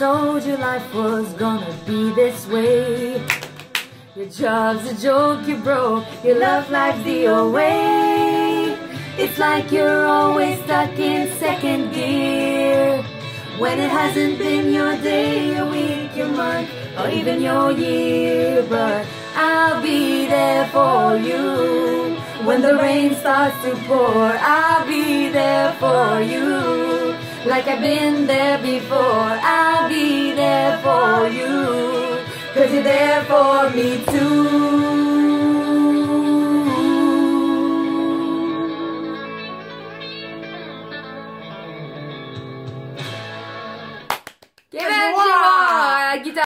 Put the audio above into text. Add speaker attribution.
Speaker 1: told you life was gonna be this way. Your job's a joke, you broke, your love life's the old way. It's like you're always stuck in second gear, when it hasn't been your day, your week, your month, or even your year. But I'll be there for you when the rain starts to pour. I'll be there for you like I've been there before. I'll be there for you, 'cause you're there for me too.